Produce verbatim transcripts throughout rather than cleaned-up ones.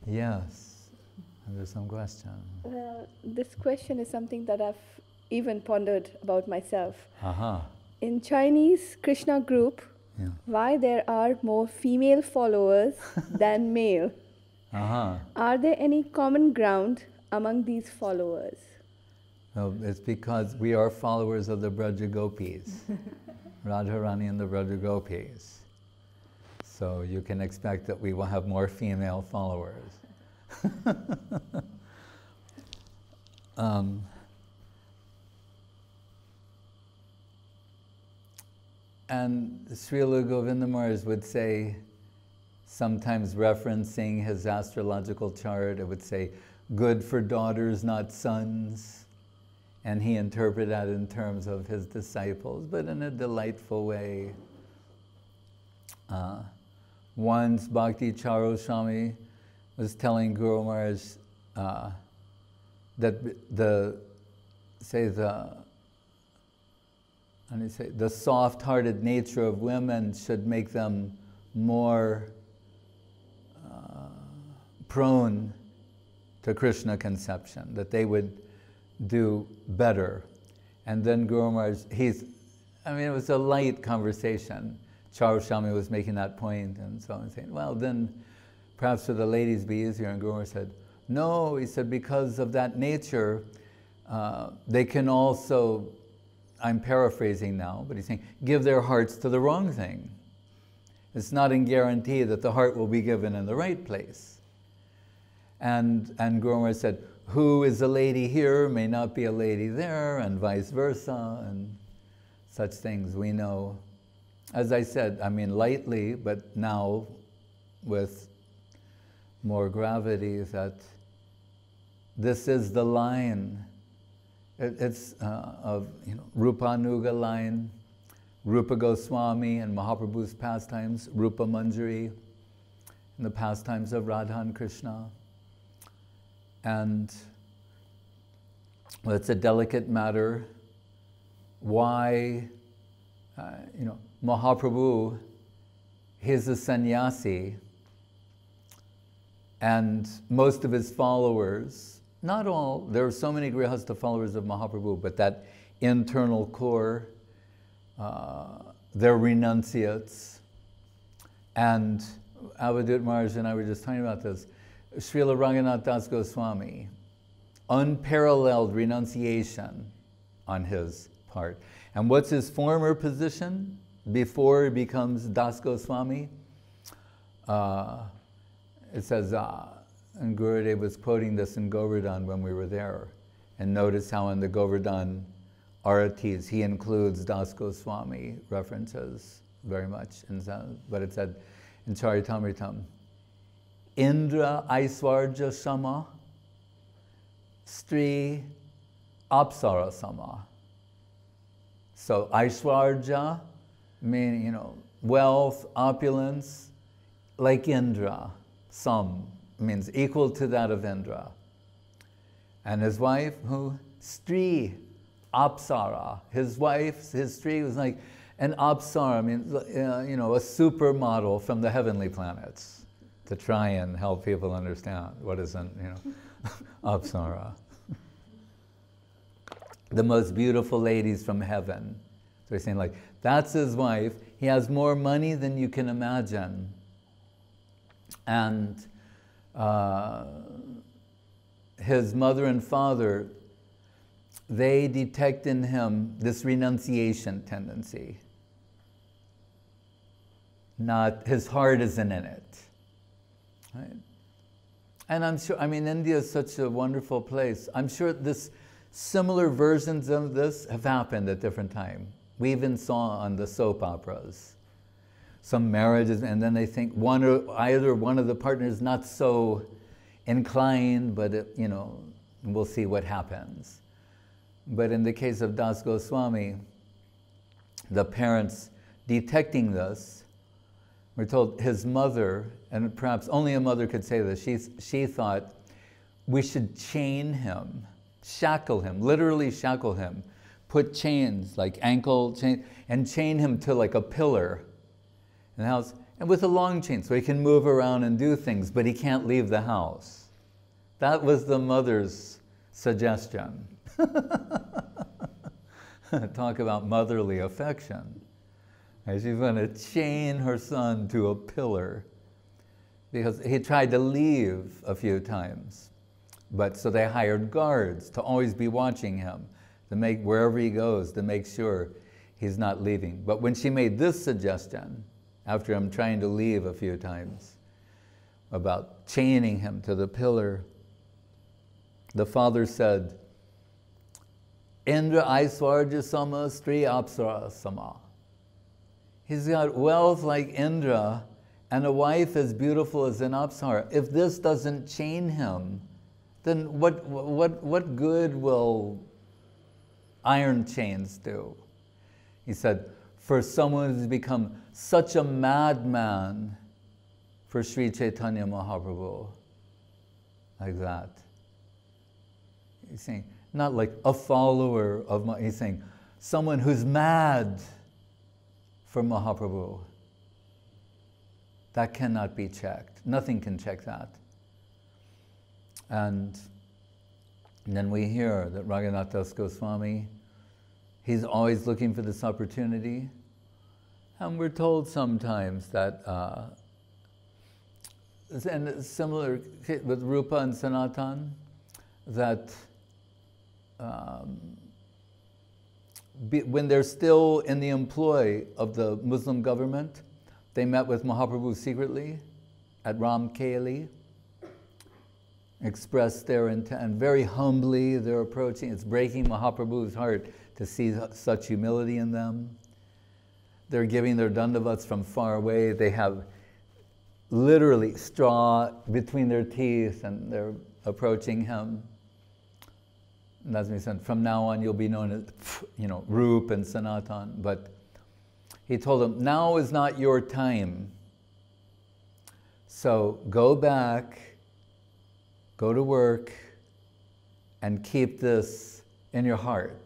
Yes, there's some question. Well, this question is something that I've even pondered about myself. Uh-huh. In Chinese Krishna group, Yeah. why there are more female followers than male? Uh-huh. Are there any common ground among these followers? Well, it's because we are followers of the Braja Gopis, Radharani and the Braja Gopis. So you can expect that we will have more female followers. um, and Srila Govinda Maharaj would say, sometimes referencing his astrological chart, it would say, good for daughters, not sons. And he interpreted that in terms of his disciples, but in a delightful way. Uh, once Bhakti Goswami was telling Guru Maharaj uh, that the, say the, how do you say, the soft-hearted nature of women should make them more uh, prone to Krishna conception, that they would do better. And then Guru Maharaj, he's, I mean, it was a light conversation. Charuswami was making that point and so on, saying, well, then perhaps for the ladies be easier. And Guru Maharaj said, no, he said, because of that nature, uh, they can also, I'm paraphrasing now, but he's saying, give their hearts to the wrong thing. It's not a guarantee that the heart will be given in the right place. And, and Guru Maharaj said, who is a lady here may not be a lady there, and vice versa, and such things we know. As I said, I mean lightly, but now with more gravity, that this is the line. It, it's uh, of you know Rupanuga line, Rupa Goswami and Mahaprabhu's pastimes, Rupa Manjari, and the pastimes of Radha and Krishna. And well, it's a delicate matter. Why, uh, you know, Mahaprabhu, he's a sannyasi, and most of his followers, not all, there are so many Grihastha followers of Mahaprabhu, but that internal core, uh, they're renunciates. And Avadut Maharaj and I were just talking about this. Srila Ranganath Das Goswami, unparalleled renunciation on his part. And what's his former position before he becomes Das Goswami? Uh, it says, uh, and Gurudev was quoting this in Govardhan when we were there. And notice how in the Govardhan Aratis, he includes Das Goswami references very much. And so, but it said in Charitamritam, Indra Aiswarja Sama, Stri Apsara Sama. So Aiswarja, meaning, you know, wealth, opulence, like Indra, some, means equal to that of Indra. And his wife, who? Stri Apsara. His wife, his Stri was like an Apsara, I mean, uh, you know, a supermodel from the heavenly planets, to try and help people understand what isn't, you know, Apsara. The most beautiful ladies from heaven. So he's saying, like, that's his wife. He has more money than you can imagine. And uh, his mother and father, they detect in him this renunciation tendency. Not, his heart isn't in it. Right? And I'm sure, I mean, India is such a wonderful place. I'm sure this, similar versions of this have happened at different times. We even saw on the soap operas some marriages, and then they think one or either one of the partners not so inclined, but it, you know, we'll see what happens. But in the case of Das Goswami, the parents detecting this, we're told his mother, and perhaps only a mother could say this, she, she thought we should chain him, shackle him, literally shackle him, put chains, like ankle chain, and chain him to like a pillar in the house. and with a long chain, so he can move around and do things, but he can't leave the house. That was the mother's suggestion. Talk about motherly affection. And she's going to chain her son to a pillar because he tried to leave a few times. But so they hired guards to always be watching him, to make wherever he goes, to make sure he's not leaving. But when she made this suggestion, after him trying to leave a few times, about chaining him to the pillar, the father said, Indra Aiswarja Sama Stri Apsara Sama. He's got wealth like Indra and a wife as beautiful as an Apsara. If this doesn't chain him, then what, what, what good will iron chains do? He said, for someone who's become such a madman for Sri Chaitanya Mahaprabhu, like that. He's saying, not like a follower of Mahaprabhu, he's saying, someone who's mad for Mahaprabhu. That cannot be checked. Nothing can check that. And then we hear that Raghunath Das Goswami, he's always looking for this opportunity. And we're told sometimes that, uh, and similar with Rupa and Sanatan, that um, be, when they're still in the employ of the Muslim government, they met with Mahaprabhu secretly at Ram Keli, expressed their intent, and very humbly they're approaching. It's breaking Mahaprabhu's heart to see such humility in them. They're giving their dandavats from far away. They have literally straw between their teeth and they're approaching him. And that's what he said, from now on you'll be known as, you know, Rup and Sanatan. But he told them, now is not your time. So go back, go to work, and keep this in your heart.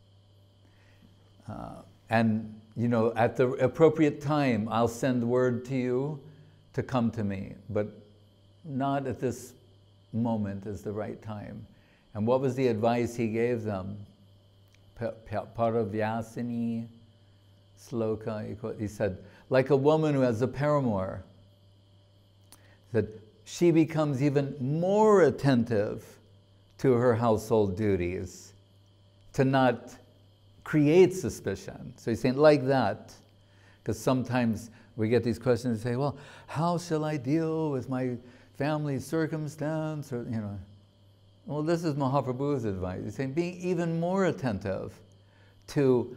Uh, and, you know, at the appropriate time, I'll send word to you to come to me, but not at this moment is the right time. And what was the advice he gave them? Paravyasini sloka, he said, like a woman who has a paramour, that she becomes even more attentive to her household duties, to not create suspicion. So he's saying like that, because sometimes we get these questions and say, well, how shall I deal with my family circumstance? Or, you know, well, this is Mahaprabhu's advice. He's saying being even more attentive to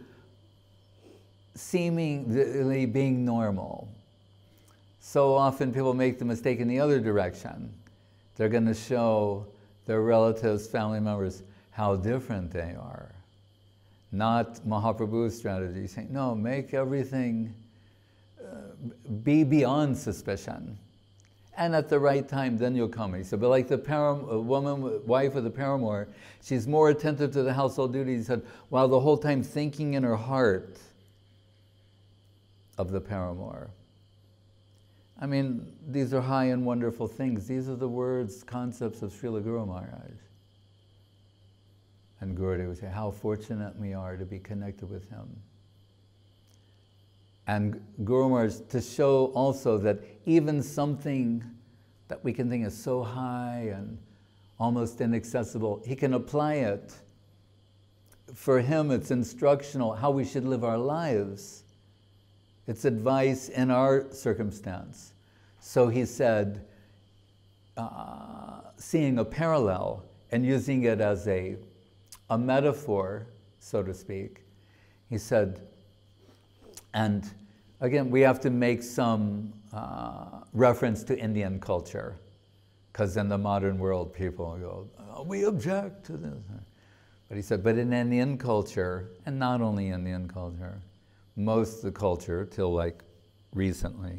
seemingly being normal. So often people make the mistake in the other direction. They're going to show their relatives, family members, how different they are. Not Mahaprabhu's strategy, saying, no, make everything uh, be beyond suspicion. And at the right time, then you'll come. He said, but like the param a woman, wife of the paramour, she's more attentive to the household duties, he said, while the whole time thinking in her heart of the paramour. I mean, these are high and wonderful things. These are the words, concepts of Srila Guru Maharaj. And Gurudev would say, how fortunate we are to be connected with him. And Guru Maharaj, to show also that even something that we can think is so high and almost inaccessible, he can apply it. For him, it's instructional, how we should live our lives. It's advice in our circumstance. So he said, uh, seeing a parallel and using it as a, a metaphor, so to speak, he said, and again, we have to make some uh, reference to Indian culture, because in the modern world, people go, oh, we object to this. But he said, but in Indian culture, and not only Indian culture, most of the culture, till like recently.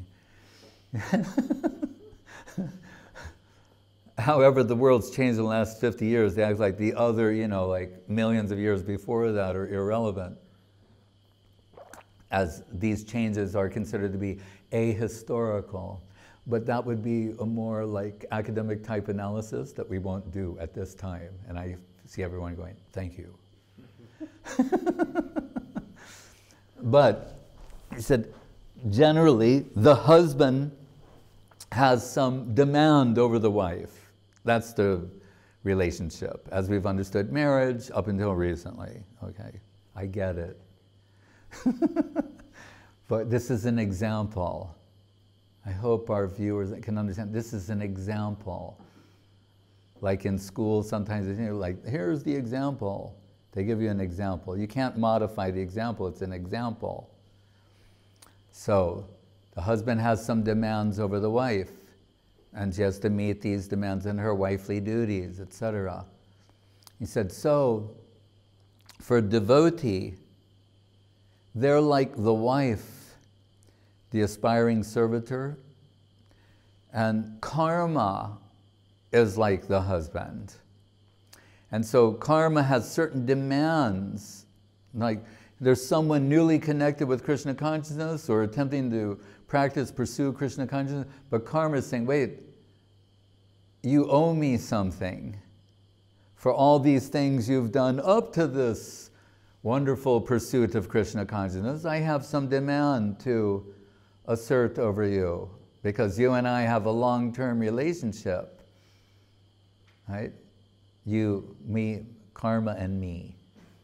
However, the world's changed in the last fifty years. They act like the other, you know, like millions of years before that are irrelevant, as these changes are considered to be ahistorical. But that would be a more like academic type analysis that we won't do at this time. And I see everyone going, thank you. But he said, generally, the husband has some demand over the wife. That's the relationship, as we've understood marriage up until recently. Okay, I get it. But this is an example. I hope our viewers can understand, this is an example. Like in school, sometimes it's, you know, like, here's the example. They give you an example. You can't modify the example, it's an example. So, the husband has some demands over the wife, and she has to meet these demands in her wifely duties, et cetera. He said, so, for a devotee, they're like the wife, the aspiring servitor, and karma is like the husband. And so karma has certain demands, like there's someone newly connected with Krishna consciousness or attempting to practice, pursue Krishna consciousness, but karma is saying, wait, you owe me something for all these things you've done up to this wonderful pursuit of Krishna consciousness. I have some demand to assert over you because you and I have a long-term relationship, right? You, me, karma and me.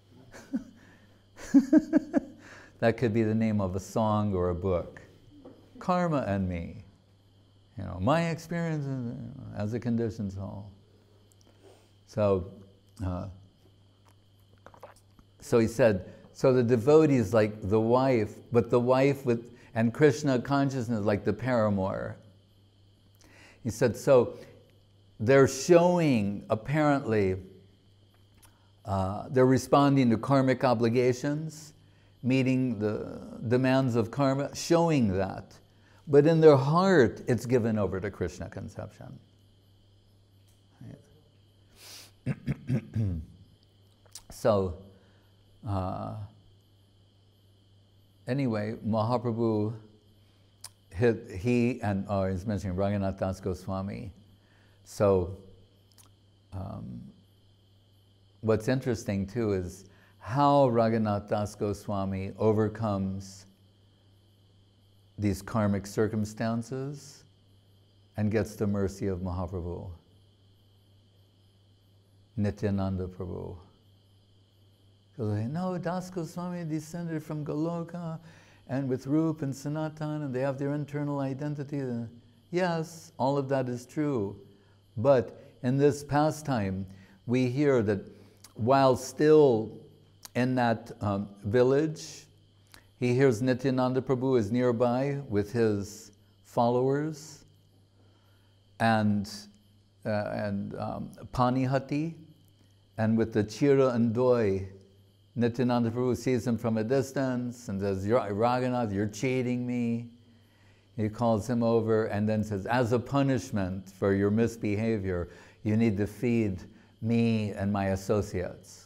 That could be the name of a song or a book. Karma and me. You know, my experience as a conditioned soul. So, uh, so he said, so the devotee is like the wife, but the wife with, and Krishna consciousness like the paramour. He said, so they're showing, apparently, uh, they're responding to karmic obligations, meeting the demands of karma, showing that. But in their heart, it's given over to Krishna conception. So, uh, anyway, Mahaprabhu, he, he and, oh, he's mentioning Raghunath Das Goswami. So, um, what's interesting too is how Raghunath Das Goswami overcomes these karmic circumstances and gets the mercy of Mahaprabhu, Nityananda Prabhu. Because they know Das Goswami descended from Goloka and with Rup and Sanatan, and they have their internal identity. Yes, all of that is true. But in this pastime, we hear that while still in that um, village, he hears Nityananda Prabhu is nearby with his followers, and, uh, and um, Panihati, and with the Chira and Doi, Nityananda Prabhu sees him from a distance and says, Raghunath, you're cheating me. He calls him over and then says, as a punishment for your misbehavior, you need to feed me and my associates.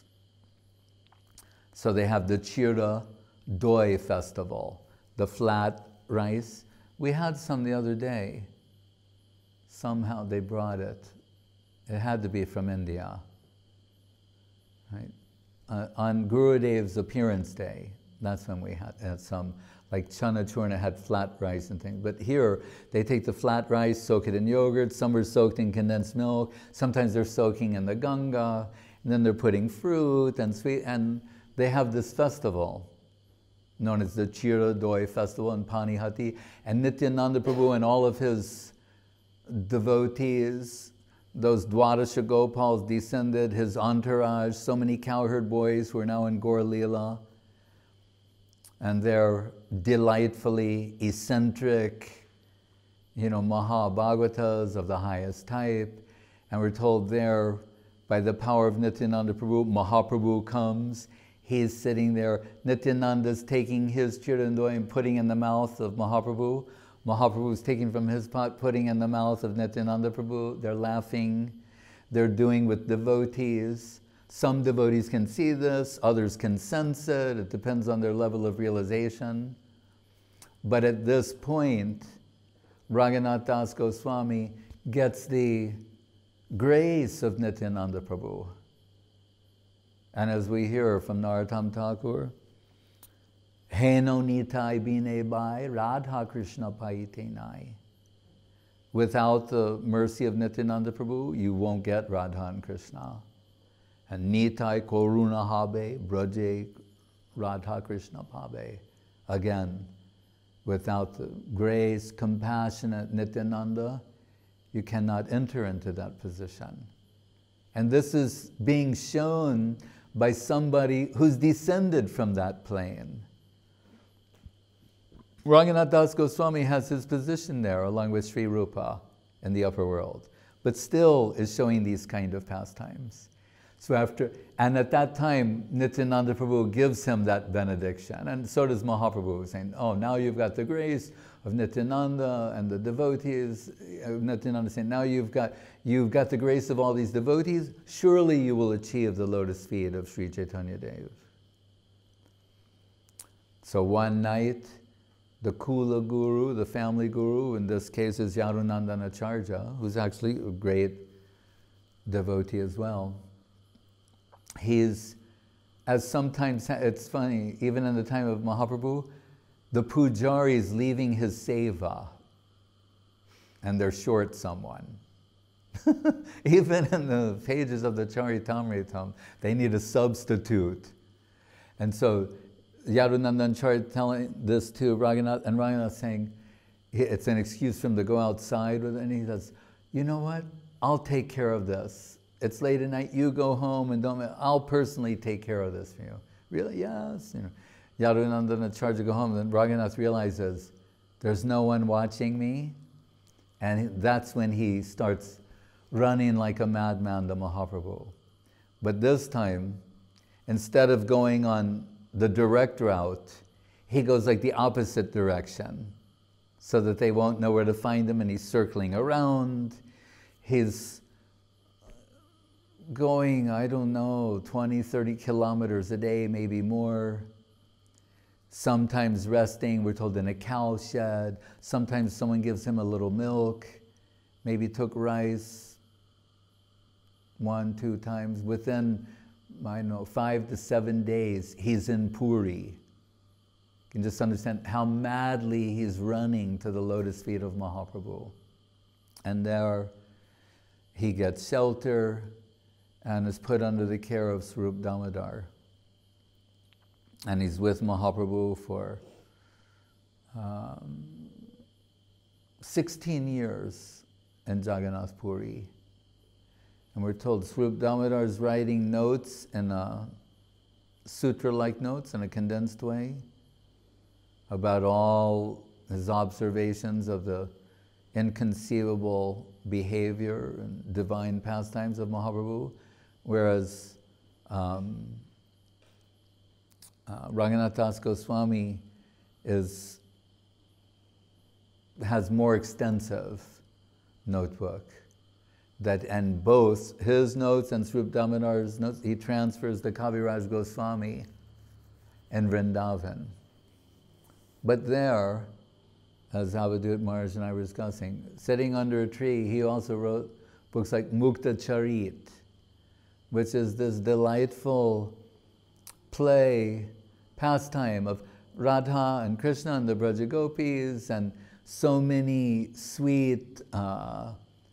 So they have the Chira Doi festival, the flat rice. We had some the other day. Somehow they brought it. It had to be from India. Right? Uh, on Gurudev's appearance day, that's when we had, had some, like Chana Churna had flat rice and things. But here, they take the flat rice, soak it in yogurt, some are soaked in condensed milk, sometimes they're soaking in the Ganga, and then they're putting fruit and sweet, and they have this festival known as the Chira Doi Festival in Panihati, and Nityananda Prabhu and all of his devotees, those Dwadasha Gopals descended, his entourage, so many cowherd boys who are now in Gaur Leela. And they're delightfully eccentric, you know, Mahabhagavatas of the highest type. And we're told there, by the power of Nityananda Prabhu, Mahaprabhu comes. He's sitting there. Nityananda's taking his Chirandoi and putting in the mouth of Mahaprabhu. Mahaprabhu's taking from his pot, putting in the mouth of Nityananda Prabhu. They're laughing. They're doing with devotees. Some devotees can see this, others can sense it. It depends on their level of realization. But at this point, Raghunath Das Goswami gets the grace of Nityananda Prabhu. And as we hear from Narottam Thakur, Heno nitai bine bai Radha Krishna paite nai. Without the mercy of Nityananda Prabhu, you won't get Radha and Krishna. And nitai koruna habe braje Radha Krishna pabe. Again, without the grace, compassionate Nityananda, you cannot enter into that position. And this is being shown by somebody who's descended from that plane. Raghunath Das Goswami has his position there along with Sri Rupa in the upper world, but still is showing these kind of pastimes. So after, and at that time, Nityananda Prabhu gives him that benediction, and so does Mahaprabhu, saying, oh, now you've got the grace of Nityananda and the devotees of Nityananda, saying, now you've got, you've got the grace of all these devotees, surely you will achieve the lotus feet of Sri Chaitanya Dev. So one night, the Kula Guru, the family guru, in this case is Yadunandanacharya, who's actually a great devotee as well. He's, as sometimes, it's funny, even in the time of Mahaprabhu, the pujari is leaving his seva, and they're short someone. Even in the pages of the Charitamritam, they need a substitute. And so, Yadunandanacharya telling this to Raghunath, and Raghunath saying, it's an excuse for him to go outside with it, and he says, you know what, I'll take care of this. It's late at night, you go home and don't, I'll personally take care of this for you. Really? Yes. You know, Yadunandanacharya go home, then Raghunath realizes, there's no one watching me, and that's when he starts running like a madman to Mahaprabhu. But this time, instead of going on the direct route, he goes like the opposite direction so that they won't know where to find him, and he's circling around. He's going, I don't know, twenty, thirty kilometers a day, maybe more. Sometimes resting, we're told, in a cow shed. Sometimes someone gives him a little milk, maybe took rice one, two times. Within, I don't know, five to seven days, he's in Puri. You can just understand how madly he's running to the lotus feet of Mahaprabhu. And there he gets shelter and is put under the care of Swarup Damodar. And he's with Mahaprabhu for um, sixteen years in Jagannath Puri. And we're told Swarup Damodar is writing notes in a sutra-like notes in a condensed way about all his observations of the inconceivable behavior and divine pastimes of Mahaprabhu, whereas um, uh, Raghunath Das Goswami is, has more extensive notebook. That, and both his notes and Swarup Damodar's notes, he transfers to Kaviraj Goswami in Vrindavan. But there, as Avadut Maharaj and I were discussing, sitting under a tree, he also wrote books like Mukta Charit, which is this delightful play, pastime of Radha and Krishna and the Brajagopis, and so many sweet, uh,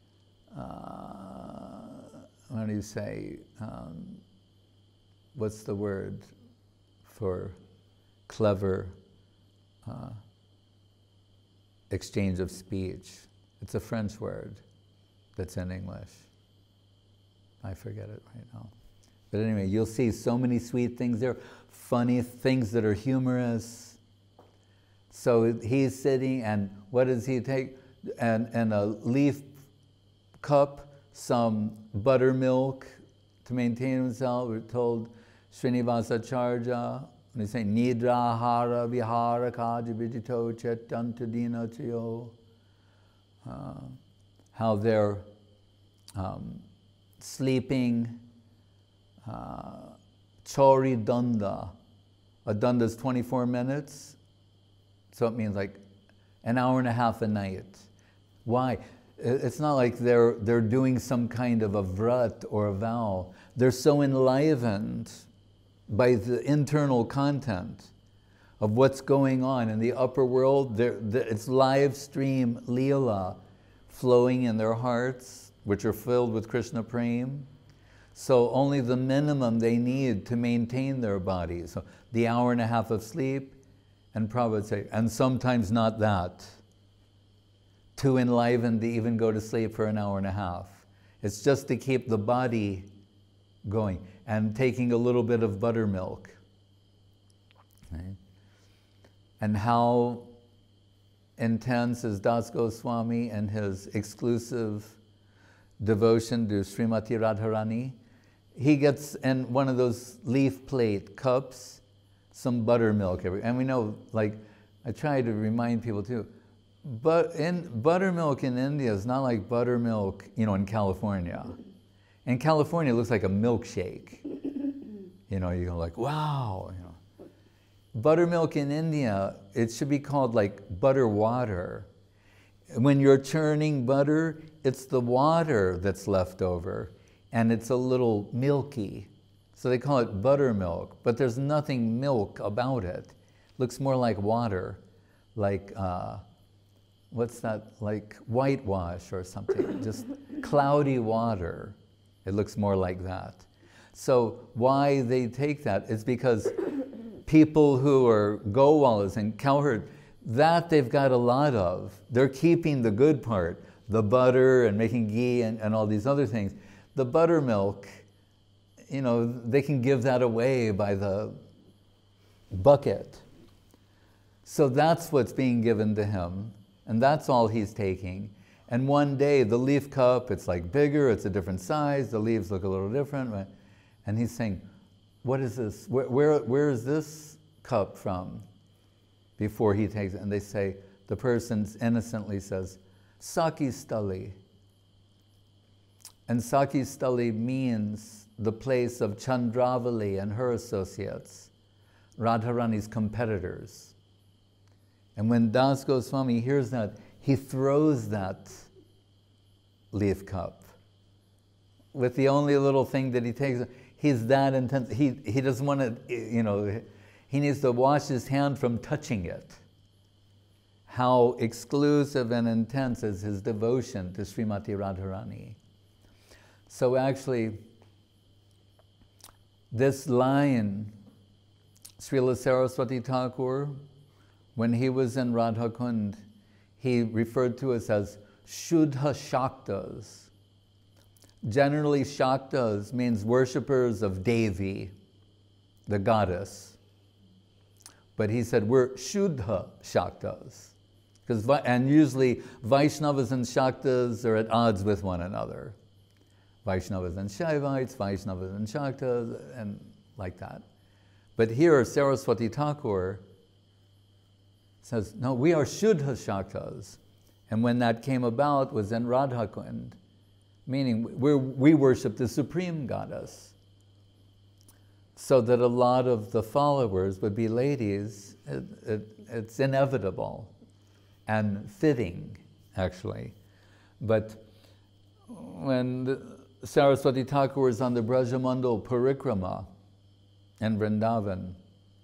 uh, what do you say, um, what's the word for clever uh, exchange of speech? It's a French word that's in English. I forget it right now. But anyway, you'll see so many sweet things there, funny things that are humorous. So he's sitting, and what does he take? And, and a leaf cup, some buttermilk to maintain himself. We're told Srinivasacharya, when they say, Nidra hara vihara kaja vijito chetantadina chayo, uh, how they're um, sleeping, uh, chori danda. A danda is twenty-four minutes. So it means like an hour and a half a night. Why? It's not like they're, they're doing some kind of a vrat or a vow. They're so enlivened by the internal content of what's going on in the upper world. They're, they're, it's live stream Leela flowing in their hearts, which are filled with Krishna Prem. So only the minimum they need to maintain their bodies. So the hour and a half of sleep, and Prabhupada would say, and sometimes not that. Too enlivened to even go to sleep for an hour and a half. It's just to keep the body going, and taking a little bit of buttermilk. Right? And how intense is Das Goswami and his exclusive devotion to Srimati Radharani? He gets in one of those leaf plate cups some buttermilk every, and we know, like, I try to remind people too, but in buttermilk in India is not like buttermilk, you know, in California. In California, it looks like a milkshake. You know, you're like, wow. You know, buttermilk in India, it should be called like butter water. When you're churning butter, it's the water that's left over, and it's a little milky. So they call it buttermilk, but there's nothing milk about it. It looks more like water, like, uh, what's that, like whitewash or something, just cloudy water. It looks more like that. So why they take that is because people who are Gowalas and cowherd, that they've got a lot of. They're keeping the good part, the butter and making ghee and, and all these other things. The buttermilk, you know, they can give that away by the bucket. So that's what's being given to him, and that's all he's taking. And one day, the leaf cup, it's like bigger, it's a different size, the leaves look a little different, right? And he's saying, what is this? Where, where, where is this cup from? Before he takes it, and they say, the person innocently says, Saki Stali. And Saki Stali means the place of Chandravali and her associates, Radharani's competitors. And when Das Goswami hears that, he throws that leaf cup with the only little thing that he takes. He's that intense. He, he doesn't want to, you know, he needs to wash his hand from touching it. How exclusive and intense is his devotion to Srimati Radharani. So actually, this line, Srila Saraswati Thakur, when he was in Radha Kund, he referred to us as Shuddha Shaktas. Generally, Shaktas means worshippers of Devi, the goddess. But he said we're Shuddha Shaktas. Because, and usually Vaishnavas and Shaktas are at odds with one another. Vaishnavas and Shaivites, Vaishnavas and Shaktas, and like that. But here, Saraswati Thakur says, no, we are Shuddha Shaktas. And when that came about was in Radha Kund, meaning we're, we worship the Supreme Goddess. So that a lot of the followers would be ladies. It, it, it's inevitable and fitting, actually. But when the Saraswati Thakur was on the Brajamandal Parikrama in Vrindavan,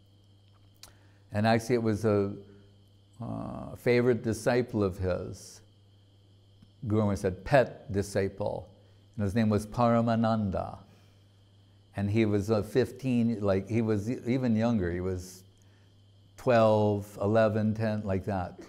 and actually it was a uh, favorite disciple of his, Guru Maharaj said, pet disciple, and his name was Paramananda. And he was uh, fifteen, like he was even younger, he was twelve, eleven, ten, like that.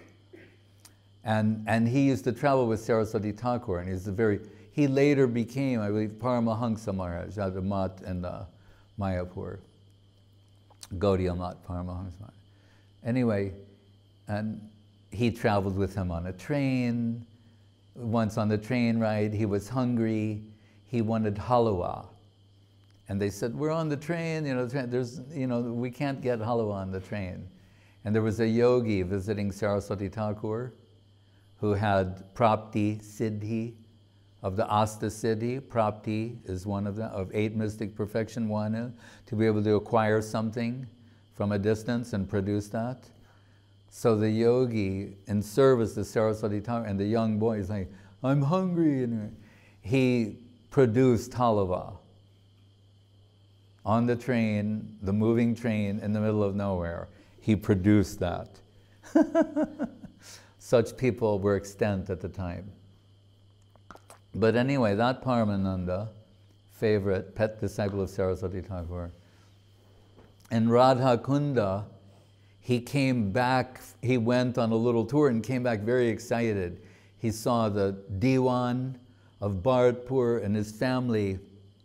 And, and he used to travel with Saraswati Thakur, and he's a very, he later became, I believe, Paramahansa Maharaj at the Mat in uh, Mayapur. Gaudiya Mat, Paramahansa Maharaj. Anyway, and he traveled with him on a train. Once on the train ride, he was hungry. He wanted halwa. And they said, we're on the train, you know, there's, you know, we can't get halwa on the train. And there was a yogi visiting Saraswati Thakur who had prapti siddhi of the Asta Siddhi. Prapti is one of them, of eight mystic perfection, one is to be able to acquire something from a distance and produce that. So the yogi, in service to Saraswati Thakur, and the young boy is like, I'm hungry. And he produced halwa on the train, the moving train in the middle of nowhere. He produced that. Such people were extant at the time. But anyway, that Paramananda, favorite, pet disciple of Saraswati Thakur, in Radha Kunda, he came back, he went on a little tour and came back very excited. He saw the Diwan of Bharatpur and his family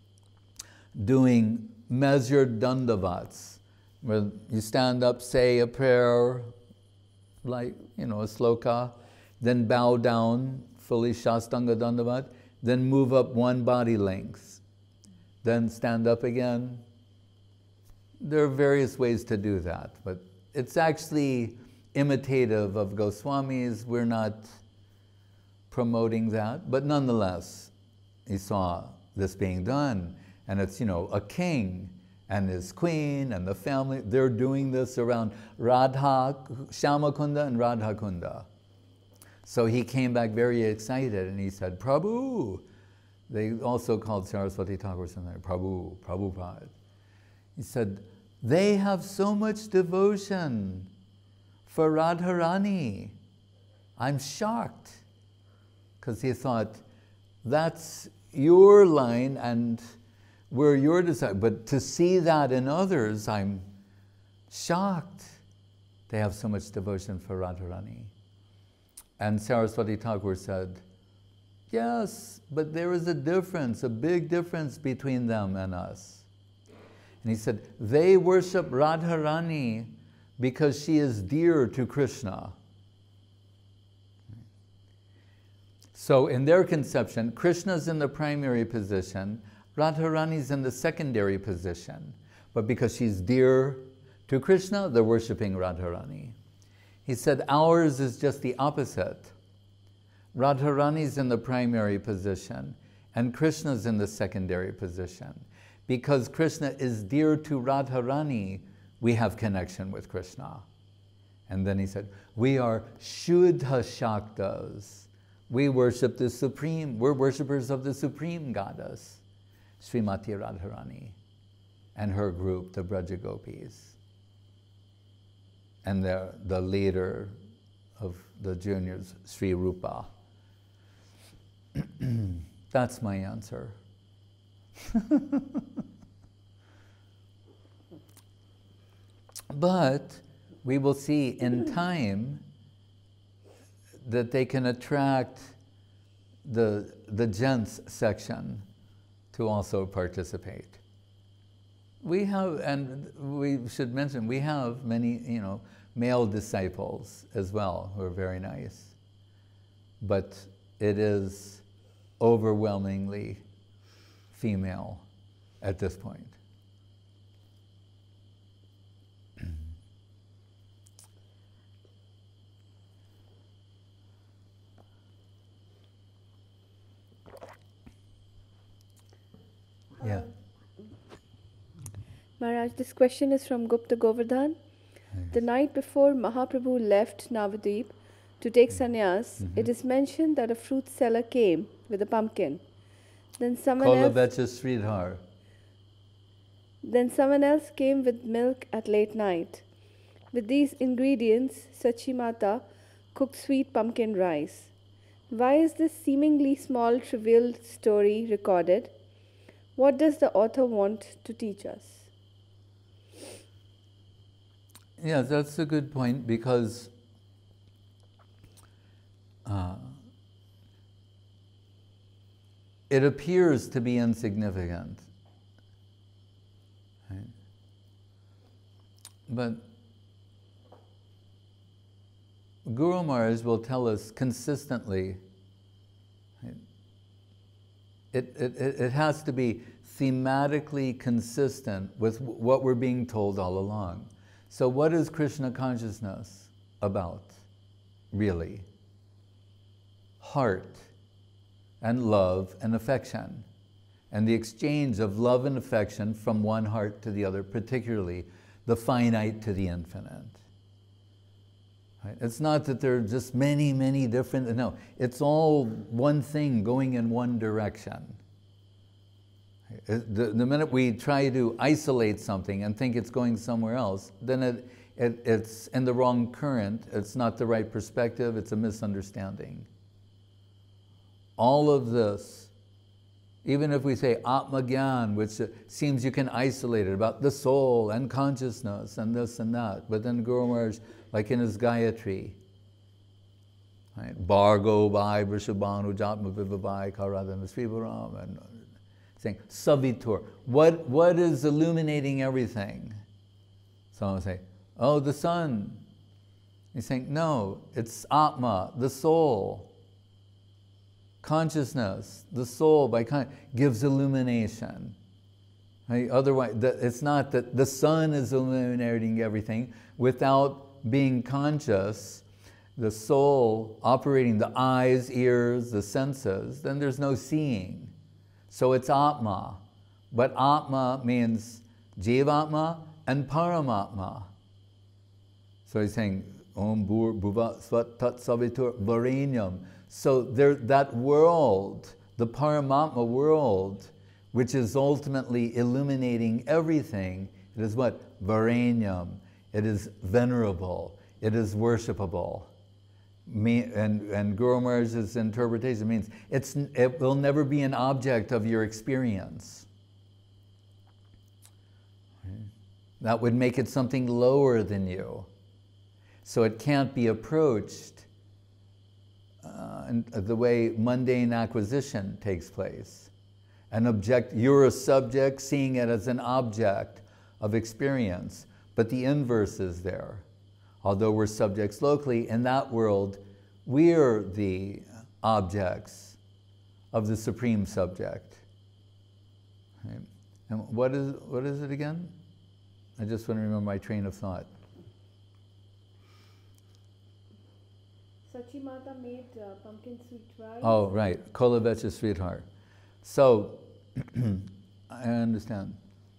doing measured dandavats, where you stand up, say a prayer, like, you know, a sloka, then bow down, fully Shastanga Dandavat, then move up one body length, then stand up again. There are various ways to do that, but it's actually imitative of Goswamis. We're not promoting that, but nonetheless, he saw this being done, and it's, you know, a king and his queen and the family, they're doing this around Radha, Shyamakunda and Radha Kunda. So he came back very excited and he said, Prabhu. They also called Saraswati Thakur something, Prabhu, Prabhupada. He said, they have so much devotion for Radharani. I'm shocked. Because he thought, that's your line and we're your disciples. But to see that in others, I'm shocked. They have so much devotion for Radharani. And Saraswati Thakur said, yes, but there is a difference, a big difference between them and us. And he said, they worship Radharani because she is dear to Krishna. So in their conception, Krishna's in the primary position, Radharani's in the secondary position. But because she's dear to Krishna, they're worshiping Radharani. He said, ours is just the opposite. Radharani's in the primary position, and Krishna's in the secondary position. Because Krishna is dear to Radharani, we have connection with Krishna. And then he said, we are Shuddha Shaktas. We worship the Supreme, we're worshippers of the Supreme Goddess, Srimati Radharani, and her group, the Braja Gopis. And the, the leader of the juniors, Sri Rupa. That's my answer. But we will see in time that they can attract the, the gents section to also participate. We have, and we should mention, we have many, you know, male disciples as well who are very nice. But it is overwhelmingly female at this point. Yeah. Maharaj, this question is from Gupta Govardhan. Yes. The night before Mahaprabhu left Navadvip to take sannyas, Mm-hmm. it is mentioned that a fruit seller came with a pumpkin. Then someone else, Kolavecha Sridhar. then someone else came with milk at late night. With these ingredients, Sachi Mata cooked sweet pumpkin rice. Why is this seemingly small, trivial story recorded? What does the author want to teach us? Yeah, that's a good point, because uh, it appears to be insignificant. Right? But Guru Maharaj will tell us consistently, right? It, it, it has to be thematically consistent with what we're being told all along. So what is Krishna consciousness about, really? Heart and love and affection, and the exchange of love and affection from one heart to the other, particularly the finite to the infinite. Right? It's not that there are just many, many different, no, it's all one thing going in one direction. The, the minute we try to isolate something and think it's going somewhere else, then it, it, it's in the wrong current, it's not the right perspective, it's a misunderstanding. All of this, even if we say Atma Gyan, which seems you can isolate it, about the soul and consciousness and this and that, but then Guru Maharaj, like in his Gayatri, right? Bhargo Bhai, Vrishabhanu, Jatma Vivavai, Karadhan Srivaram, and saying, Savitur. What, what is illuminating everything? Someone will say, oh, the sun. He's saying, no, it's Atma, the soul. Consciousness, the soul, by con gives illumination. Right? Otherwise, the, it's not that the sun is illuminating everything. Without being conscious, the soul operating the eyes, ears, the senses, then there's no seeing. So it's Atma. But Atma means Jivatma and Paramatma. So he's saying, Om Bhur Bhuva Svat Tat Savitur Varenyam. So there, that world, the Paramatma world, which is ultimately illuminating everything, it is what? Varenyam. It is venerable. It is worshipable. Me, and, and Guru Maharaj's interpretation means it's, it will never be an object of your experience. That would make it something lower than you. So it can't be approached uh, in the way mundane acquisition takes place. An object, you're a subject seeing it as an object of experience, but the inverse is there. Although we're subjects locally, in that world, we're the objects of the supreme subject. Right? And what is, what is it again? I just want to remember my train of thought. Sachi Mata made uh, pumpkin sweet rice. Oh, right. Kolavecha sweetheart. So, I understand.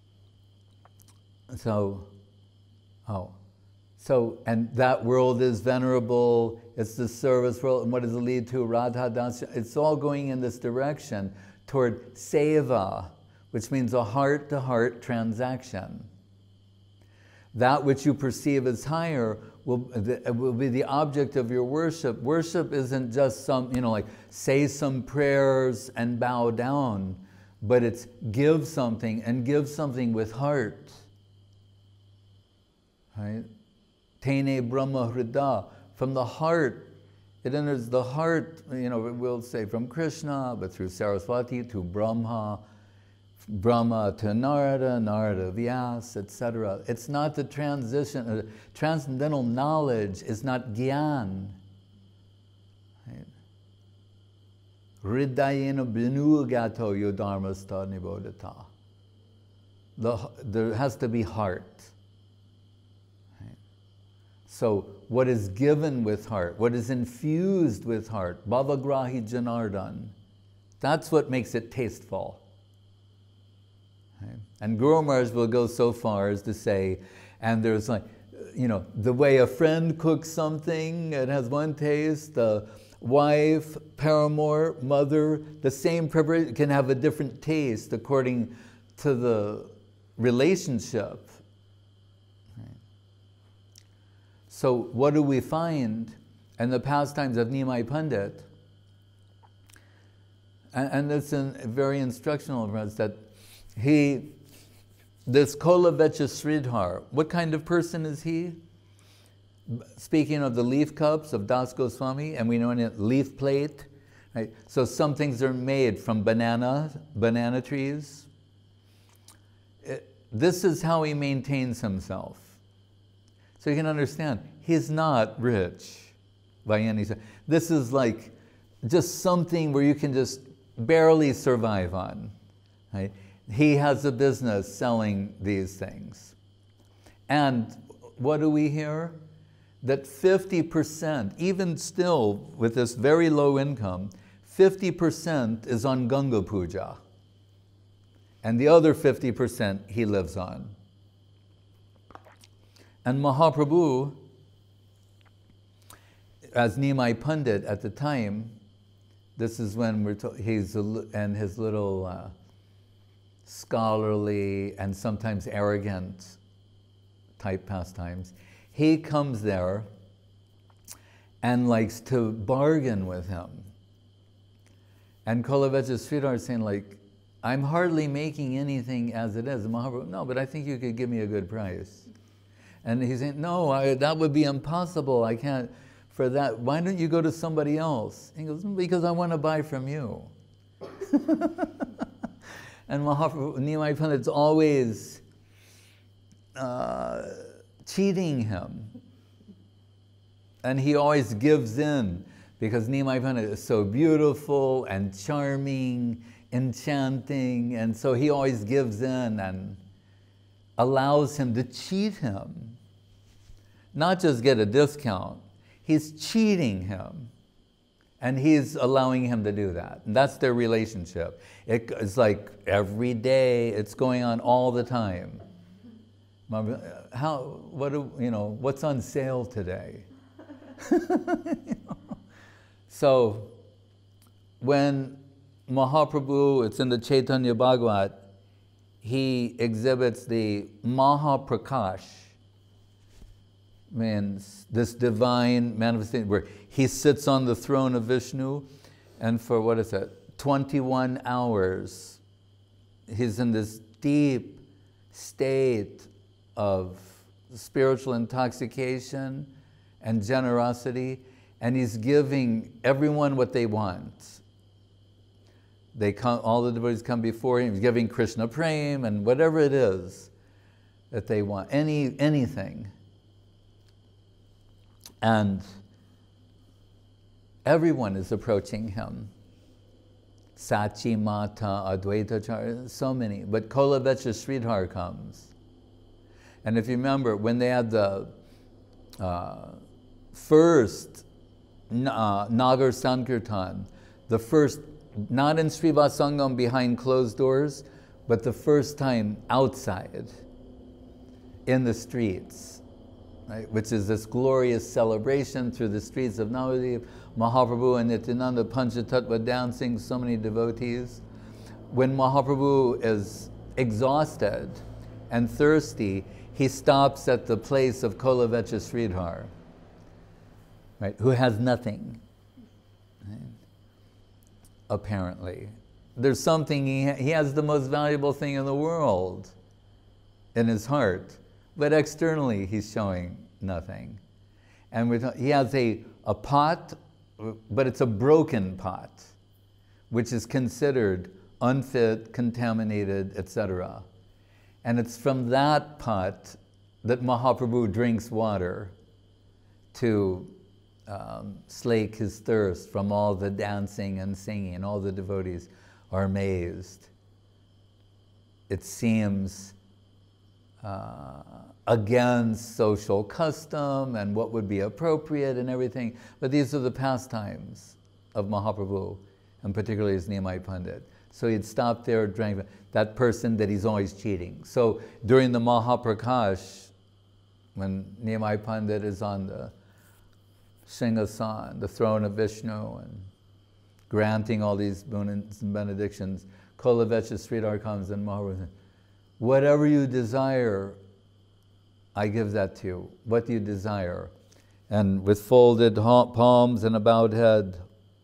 So, oh. So, and that world is venerable, it's the service world, and what does it lead to? Radha Dasya. It's all going in this direction toward seva, which means a heart-to-heart transaction. That which you perceive as higher will, will be the object of your worship. Worship isn't just some, you know, like say some prayers and bow down, but it's give something, and give something with heart. Right? Tene Brahma Hrida, from the heart, it enters the heart, you know, we'll say from Krishna, but through Saraswati to Brahma, Brahma to Narada, Narada Vyas, et cetera. It's not the transition, uh, transcendental knowledge is not gyan. Hridayena binugato yodharmasta nibodhata. There has to be heart. So what is given with heart, what is infused with heart, Bhavagrahi Janardan, that's what makes it tasteful. Right? And Guru Maharaj will go so far as to say, and there's like, you know, the way a friend cooks something, it has one taste, the wife, paramour, mother, the same preparation can have a different taste according to the relationship. So what do we find in the pastimes of Nimai Pandit? And, and it's in, very instructional for us that he, this Kolavecha Sridhar, what kind of person is he? Speaking of the leaf cups of Das Goswami, and we know in it leaf plate, right? So some things are made from banana, banana trees. It, this is how he maintains himself. So you can understand, he's not rich by any sense. This is like just something where you can just barely survive on. Right? He has a business selling these things. And what do we hear? That fifty percent, even still with this very low income, fifty percent is on Ganga Puja. And the other fifty percent he lives on. And Mahaprabhu, as Nimai Pandit at the time, this is when we're to, he's a, and his little uh, scholarly and sometimes arrogant type pastimes. He comes there and likes to bargain with him. And Kolavecha Sridhar is saying, like, I'm hardly making anything as it is. And Mahaprabhu, no, but I think you could give me a good price. And he's saying, no, I, that would be impossible. I can't, for that, why don't you go to somebody else? He goes, because I want to buy from you. And Mahaprabhu, Nimai Pandit's always uh, cheating him. And he always gives in, because Nimai Pandit is so beautiful and charming, enchanting, and so he always gives in and allows him to cheat him. Not just get a discount, he's cheating him. And he's allowing him to do that. And that's their relationship. It, it's like every day, it's going on all the time. How, what, do, you know, what's on sale today? You know? So, when Mahaprabhu, it's in the Chaitanya Bhagavat, he exhibits the Mahaprakash, means this divine manifestation where he sits on the throne of Vishnu, and for, what is it, twenty-one hours, he's in this deep state of spiritual intoxication and generosity, and he's giving everyone what they want. They come, all the devotees come before him, he's giving Krishna prem and whatever it is that they want, any, anything. And everyone is approaching him. Sachi Mata, Advaita Char, so many. But Kolavecha Sridhar comes. And if you remember, when they had the uh, first uh, Nagar Sankirtan, the first, not in Srivasangam behind closed doors, but the first time outside, in the streets, right? Which is this glorious celebration through the streets of Navadip, Mahaprabhu and Nityananda Panchatattva dancing, so many devotees. When Mahaprabhu is exhausted and thirsty, he stops at the place of Kolavecha Sridhar, right? Who has nothing, right? Apparently. There's something, he, he has the most valuable thing in the world in his heart, but externally he's showing nothing. And we're he has a, a pot, but it's a broken pot, which is considered unfit, contaminated, et cetera. And it's from that pot that Mahaprabhu drinks water to um, slake his thirst from all the dancing and singing, and all the devotees are amazed. It seems uh, against social custom and what would be appropriate and everything, but these are the pastimes of Mahaprabhu, and particularly his Nimai Pandit. So he'd stop there, drank, that person that he's always cheating. So during the Mahaprakash, when Nimai Pandit is on the Singhasan, the throne of Vishnu, and granting all these boons and benedictions, Kolavecha Sridhar comes and Mahaprabhu says, whatever you desire, I give that to you. What do you desire? And with folded palms and a bowed head,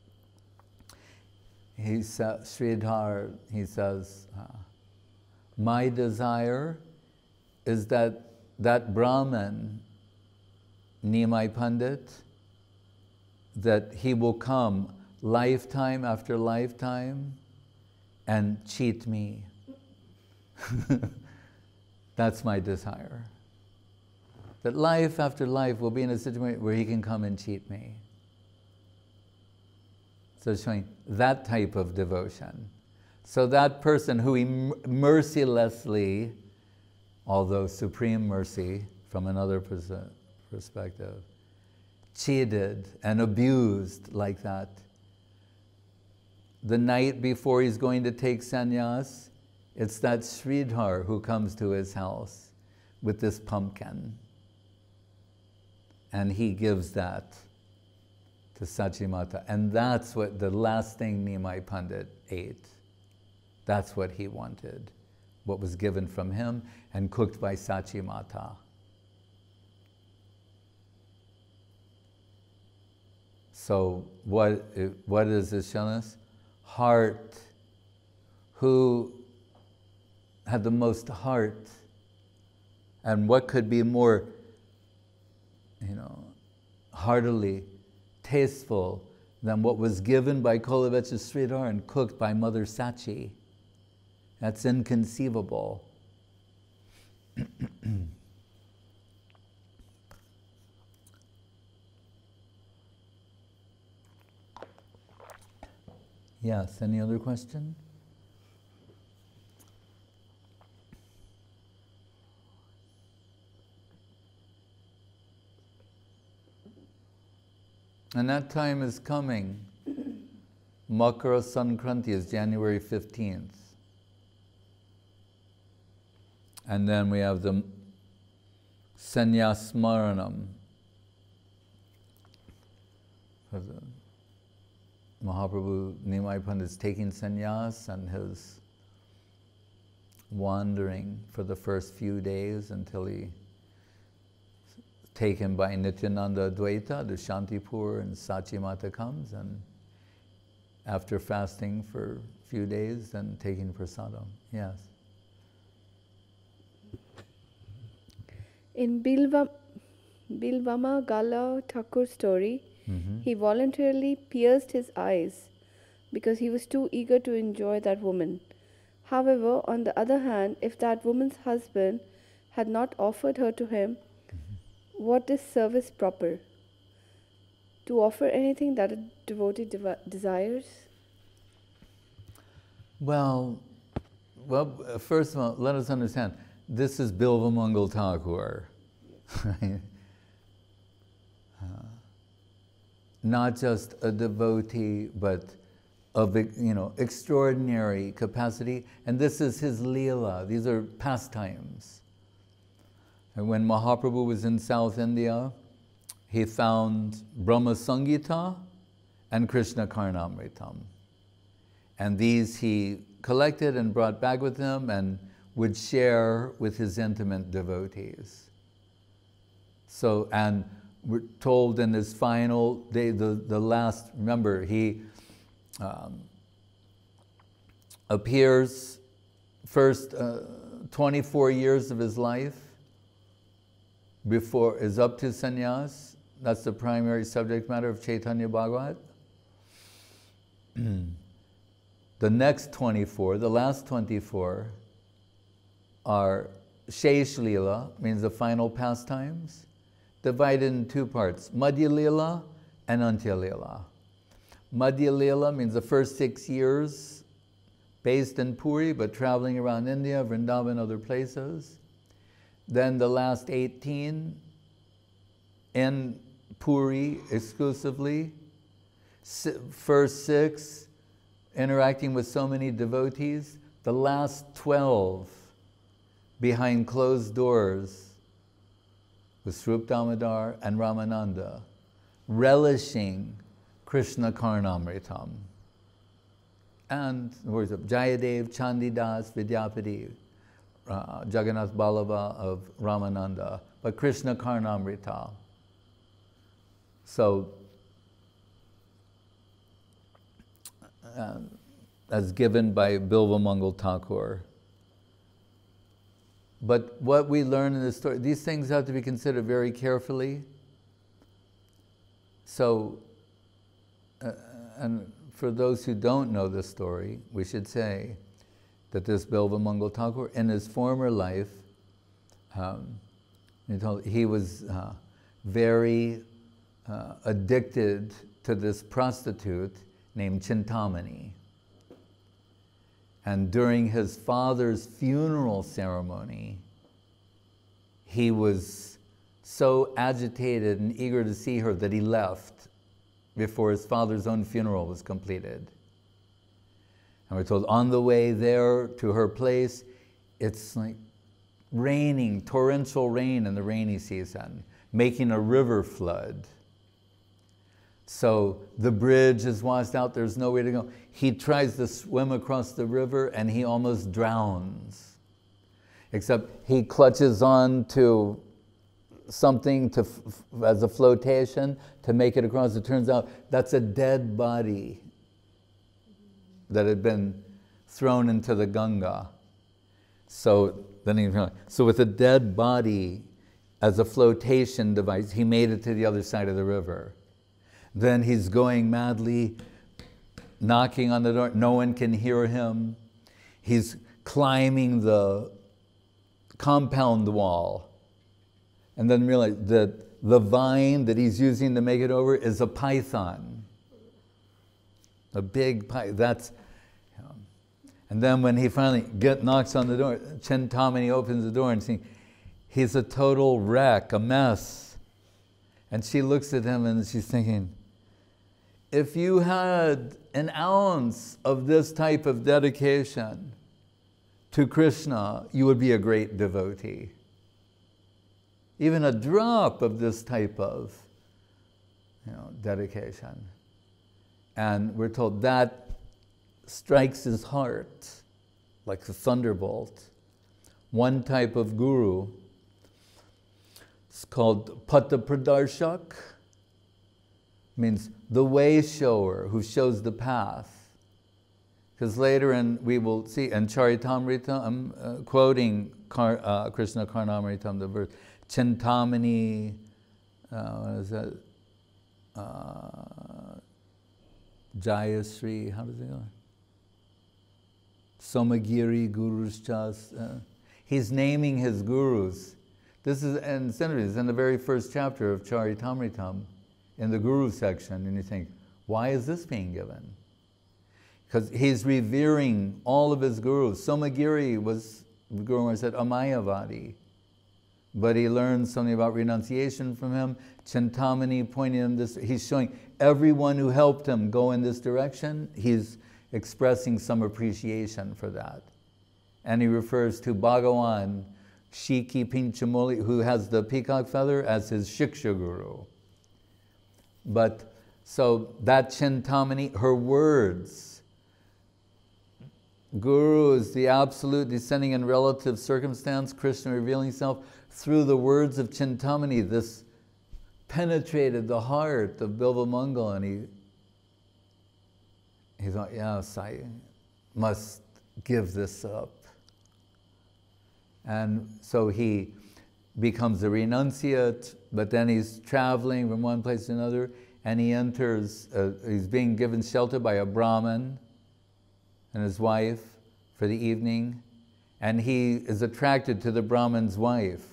he sa Sridhar, he says, uh, my desire is that that Brahman, Nimai Pandit, that he will come lifetime after lifetime and cheat me. That's my desire. That life after life will be in a situation where he can come and cheat me. So showing that type of devotion. So that person who he mercilessly, although supreme mercy from another pers perspective, cheated and abused like that. The night before he's going to take sannyas, it's that Sridhar who comes to his house with this pumpkin. And he gives that to Sachimata. And that's what the last thing Nimai Pandit ate. That's what he wanted. What was given from him and cooked by Sachimata. So what, what is this showing us? Heart. Who had the most heart? And what could be more, you know, heartily tasteful than what was given by Kolavecha Sridhar and cooked by Mother Sachi? That's inconceivable. Yes, any other question? And that time is coming. Makara Sankranti is January fifteenth. And then we have the Sannyasmaranam. Mahaprabhu Nimai Pandit is taking sannyas and his wandering for the first few days until he taken by Nityananda Advaita, the Shantipur, and Sachimata comes, and after fasting for a few days, then taking prasadam. Yes. In Bilva, Bilvama Gala Thakur's story, mm-hmm. he voluntarily pierced his eyes because he was too eager to enjoy that woman. However, on the other hand, if that woman's husband had not offered her to him, mm-hmm. what is service proper? To offer anything that a devotee dev- desires? Well, well, first of all, let us understand, this is Bilva Mangal Thakur. Right? Uh, not just a devotee, but of, you know, extraordinary capacity. And this is his Leela. These are pastimes. And when Mahaprabhu was in South India, he found Brahma Sangita and Krishna Karnamritam. And these he collected and brought back with him and would share with his intimate devotees. So, and we're told in his final day, the, the last, remember, he um, appears first uh, twenty-four years of his life before is up to sannyas. That's the primary subject matter of Chaitanya Bhagavat. The next twenty-four, the last twenty-four, are Shesh Leela, means the final pastimes, divided in two parts, Madhya Leela and Antya Leela. Madhya Leela means the first six years, based in Puri, but traveling around India, Vrindavan, other places. Then the last eighteen, in Puri exclusively. First six, interacting with so many devotees. The last twelve, behind closed doors, with Srup Damodar and Ramananda, relishing Krishna Karnamritam. And the words of Jayadev, Chandidas, Vidyapati, uh, Jagannath Ballabha of Ramananda, but Krishna Karnamrita. So, uh, as given by Bilva Mangal Thakur. But what we learn in this story, these things have to be considered very carefully. So, uh, and for those who don't know the story, we should say that this Bilva Mangal Thakur, in his former life, um, he, told, he was uh, very uh, addicted to this prostitute named Chintamani. And during his father's funeral ceremony, he was so agitated and eager to see her that he left before his father's own funeral was completed. And we're told on the way there to her place, it's like raining, torrential rain in the rainy season, making a river flood. So the bridge is washed out, there's no way to go. He tries to swim across the river and he almost drowns. Except he clutches on to something to, as a flotation to make it across. It turns out that's a dead body that had been thrown into the Ganga. So then he, so with a dead body as a flotation device, he made it to the other side of the river. Then he's going madly, knocking on the door. No one can hear him. He's climbing the compound wall. And then realize that the vine that he's using to make it over is a python. A big python. That's, you know. And then when he finally get, knocks on the door, Chintamani opens the door and sees he's a total wreck, a mess. And she looks at him and she's thinking, if you had an ounce of this type of dedication to Krishna, you would be a great devotee. Even a drop of this type of, you know, dedication. And we're told that strikes his heart like a thunderbolt. One type of guru, it's called Pata Pradarshak, means the way shower who shows the path. Because later, and we will see, in Charitamrita, I'm uh, quoting Kar, uh, Krishna Karnamritam, the verse, Chintamani, uh, what is that? Uh, Jayasri, how does it go? Somagiri Gurus Chas. Uh, he's naming his gurus. This is in, in the very first chapter of Charitamritam, in the Guru section, and you think, why is this being given? Because he's revering all of his gurus. Somagiri was, the Guru said, Amayavadi. But he learned something about renunciation from him. Chintamani pointing him this, he's showing everyone who helped him go in this direction, he's expressing some appreciation for that. And he refers to Bhagawan, Shiki Pinchamoli, who has the peacock feather, as his Shiksha Guru. But, so that Chintamani, her words, Guru is the absolute descending in relative circumstance, Krishna revealing himself through the words of Chintamani. This penetrated the heart of Bilva Mangal, and he, he thought, yes, I must give this up. And so he becomes a renunciate, but then he's traveling from one place to another, and he enters, uh, he's being given shelter by a Brahmin and his wife for the evening, and he is attracted to the Brahmin's wife.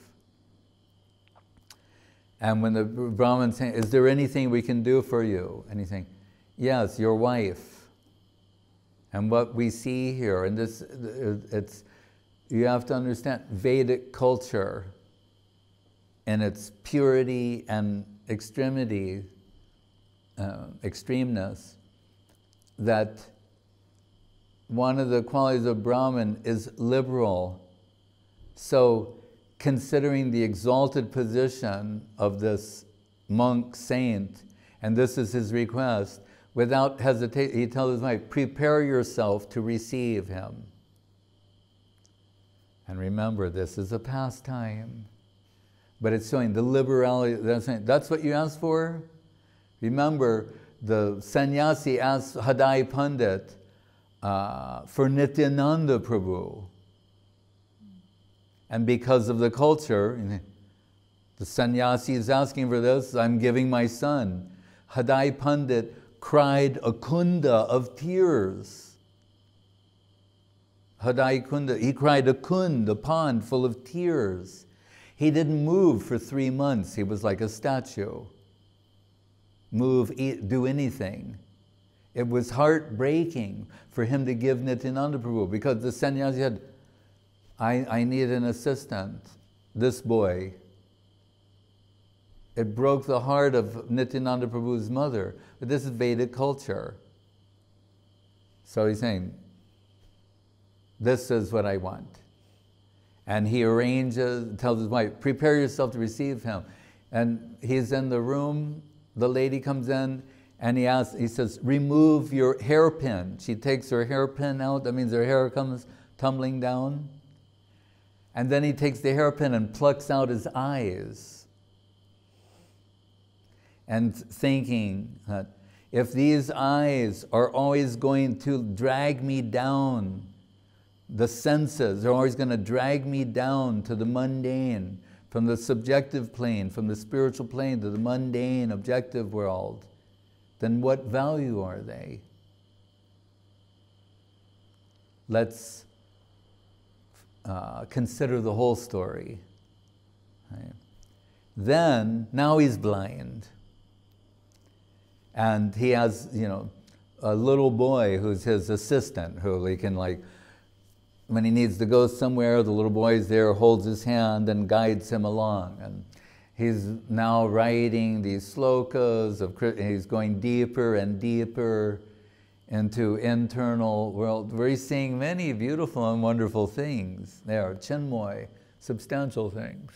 And when the Brahmin says, is there anything we can do for you? And he's saying, yes, your wife. And what we see here, and this, it's, you have to understand Vedic culture in its purity and extremity, uh, extremeness, that one of the qualities of Brahman is liberal. So considering the exalted position of this monk saint, and this is his request, without hesitation, he tells his wife, prepare yourself to receive him. And remember, this is a pastime. But it's showing the liberality, that's, that's what you asked for? Remember, the sannyasi asked Hadai Pandit uh, for Nityananda Prabhu. And because of the culture, the sannyasi is asking for this, I'm giving my son. Hadai Pandit cried a kunda of tears. Hadai Kunda, he cried a kund, a pond full of tears. He didn't move for three months. He was like a statue. Move, eat, do anything. It was heartbreaking for him to give Nityananda Prabhu, because the sannyasi said, I, I need an assistant, this boy. It broke the heart of Nityananda Prabhu's mother. But this is Vedic culture. So he's saying, this is what I want. And he arranges, tells his wife, prepare yourself to receive him. And he's in the room, the lady comes in, And he asks, he says, remove your hairpin. She takes her hairpin out, that means her hair comes tumbling down. And then he takes the hairpin and plucks out his eyes. And thinking that if these eyes are always going to drag me down, the senses are always going to drag me down to the mundane, from the subjective plane, from the spiritual plane to the mundane, objective world, then what value are they? Let's uh, consider the whole story. Right? Then, now he's blind. And he has, you know, a little boy who's his assistant, who he can like, when he needs to go somewhere, the little boy's there, holds his hand and guides him along. And he's now writing these slokas of, he's going deeper and deeper into internal world, where he's seeing many beautiful and wonderful things. They are chinmoy, substantial things.